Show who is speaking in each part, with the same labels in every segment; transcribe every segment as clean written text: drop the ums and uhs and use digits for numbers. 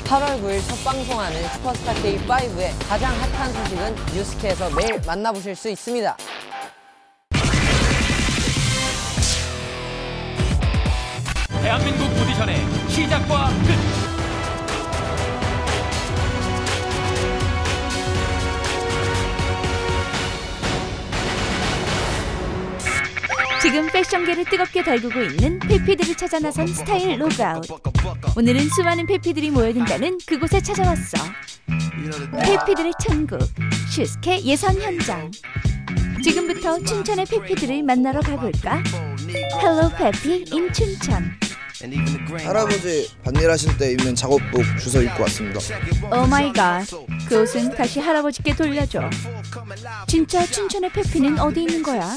Speaker 1: 8월 9일 첫 방송하는 슈퍼스타 K5의 가장 핫한 소식은 뉴스케에서 매일 만나보실 수 있습니다.
Speaker 2: 대한민국 오디션의 시작과 끝.
Speaker 3: 지금 패션계를 뜨겁게 달구고 있는 페피들을 찾아 나선 스타일 로그아웃. 오늘은 수많은 페피들이 모여든다는 그곳에 찾아왔어. 페피들의 천국, 슈스케 예선 현장. 지금부터 춘천의 페피들을 만나러 가볼까? 헬로 페피 인 춘천.
Speaker 4: 할아버지 반일하실 때 입는 작업복 주워 입고 왔습니다.
Speaker 3: 오 마이 갓, 그 옷은 다시 할아버지께 돌려줘. 진짜 춘천의 페피는 어디 있는 거야?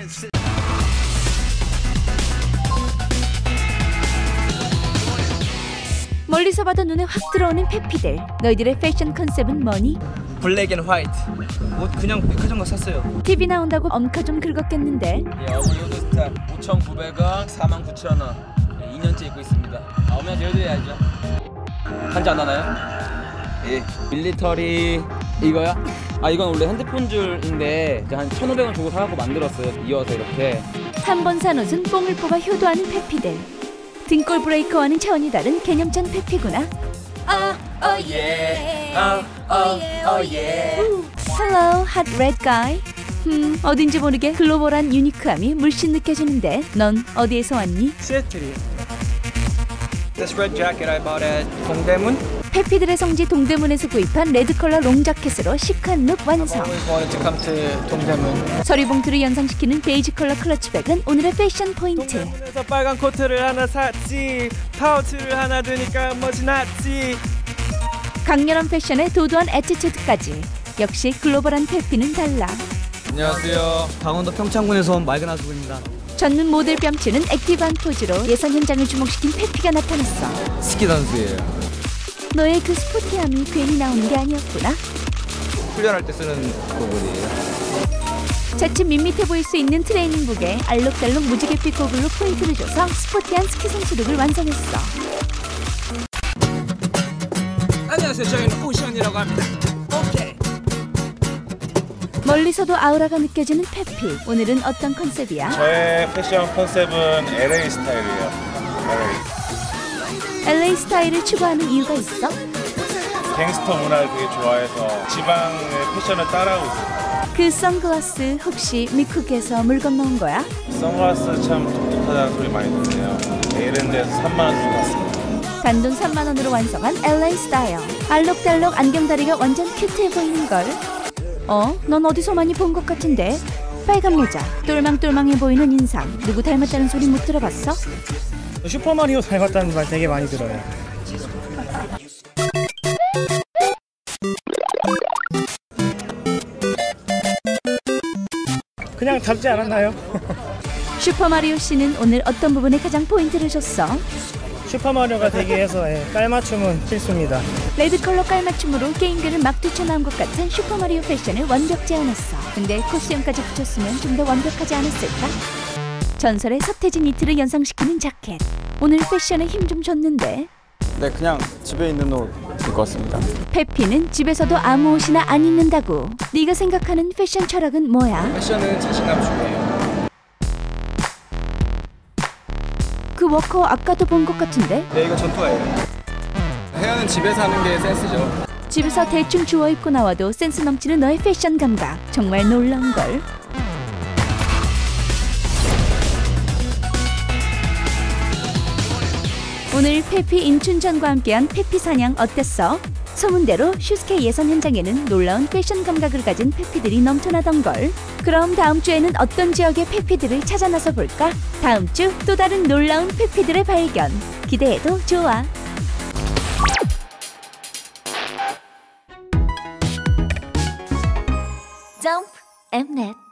Speaker 3: 멀리서 봐도 눈에 확 들어오는 페피들. 너희들의 패션 컨셉은 뭐니?
Speaker 5: 블랙 앤 화이트. 옷 그냥 백화점 가서 샀어요.
Speaker 3: TV 나온다고 엄카 좀 긁었겠는데?
Speaker 5: 어머니 옷 스타일 5,900원, 49,000원. 2년째 입고 있습니다. 오면 열드려야죠. 한지 안 나나요? 예. 밀리터리 이거야? 이건 원래 핸드폰 줄인데 이제 한 1,500원 주고 사갖고 만들었어요. 이어서 이렇게.
Speaker 3: 한 번 산 옷은 뽕을 뽑아 효도하는 페피들. 등골 브레이커와는 차원이 다른 개념찬 페피구나. Hello, hot red guy. 어딘지 모르게 글로벌한 유니크함이 물씬 느껴지는데 넌 어디에서 왔니?
Speaker 5: 시애틀이요. This red jacket I bought at 동대문.
Speaker 3: 페피들의 성지 동대문에서 구입한 레드 컬러 롱 자켓으로 시크한 룩 완성.
Speaker 5: Always wanted to come to 동대문.
Speaker 3: 서리봉투를 연상시키는 베이지 컬러 클러치백은 오늘의 패션 포인트.
Speaker 5: 동대문에서 빨간 코트를 하나 샀지. 파우치를 하나 드니까 멋이 났지.
Speaker 3: 강렬한 패션에 도도한 애티튜드까지. 역시 글로벌한 페피는 달라.
Speaker 5: 안녕하세요. 강원도 평창군에서 온 맑은 하수구입니다.
Speaker 3: 젖는 모델 뺨치는 액티브한 포즈로 예선 현장을 주목시킨 페피가 나타났어.
Speaker 5: 스키 선수예요.
Speaker 3: 너의 그 스포티함이 괜히 나오는 게 아니었구나.
Speaker 5: 훈련할 때 쓰는 부분이에요.
Speaker 3: 자칫 밋밋해 보일 수 있는 트레이닝복에 알록달록 무지갯빛 고글로 포인트를 줘서 스포티한 스키 선수 룩을 완성했어.
Speaker 5: 안녕하세요. 저희는 오션이라고 합니다. 오케이.
Speaker 3: 멀리서도 아우라가 느껴지는 페피. 오늘은 어떤 컨셉이야?
Speaker 6: 저의 패션 컨셉은 LA 스타일이에요.
Speaker 3: LA 스타일을 추구하는 이유가 있어?
Speaker 6: 갱스터 문화를 되게 좋아해서 지방의 패션을 따라하고 있어요.
Speaker 3: 그 선글라스 혹시 미쿡에서 물 건너온 거야?
Speaker 6: 선글라스 참 독특하다는 소리 많이 듣네요. 이런 데서 3만 원 주고 샀습니다.
Speaker 3: 단돈 3만 원으로 완성한 LA 스타일. 알록달록 안경다리가 완전 큐트해 보이는걸? 넌 어디서 많이 본 것 같은데? 빨간 모자, 똘망똘망해 보이는 인상. 누구 닮았다는 소리 못 들어봤어?
Speaker 7: 슈퍼마리오 닮았다는 말 되게 많이 들어요. 그냥 닮지 않았나요?
Speaker 3: 슈퍼마리오 씨는 오늘 어떤 부분에 가장 포인트를 줬어?
Speaker 7: 슈퍼마리오가 되기 위해서 깔맞춤은 필수입니다.
Speaker 3: 레드 컬러 깔맞춤으로 게임기를 막 뛰쳐나온 것 같은 슈퍼마리오 패션을 완벽 재현했어. 근데 코스튬까지 붙였으면 좀 더 완벽하지 않았을까? 전설의 서태지 니트를 연상시키는 자켓. 오늘 패션에 힘 좀 줬는데.
Speaker 5: 네, 그냥 집에 있는 옷 입고 왔습니다.
Speaker 3: 페피는 집에서도 아무 옷이나 안 입는다고. 네가 생각하는 패션 철학은 뭐야?
Speaker 5: 패션은 자신감 중이에요.
Speaker 3: 그 워커 아까도 본 것 같은데?
Speaker 5: 네, 이거 전투화예요. 헤어는 집에서 하는 게 센스죠.
Speaker 3: 집에서 대충 주워 입고 나와도 센스 넘치는 너의 패션 감각. 정말 놀라운걸. 오늘 페피 인춘천과 함께한 페피 사냥 어땠어? 소문대로 슈스케 예선 현장에는 놀라운 패션 감각을 가진 페피들이 넘쳐나던걸. 그럼 다음 주에는 어떤 지역의 페피들을 찾아 나서 볼까? 다음 주 또 다른 놀라운 페피들의 발견. 기대해도 좋아. 점프 엠넷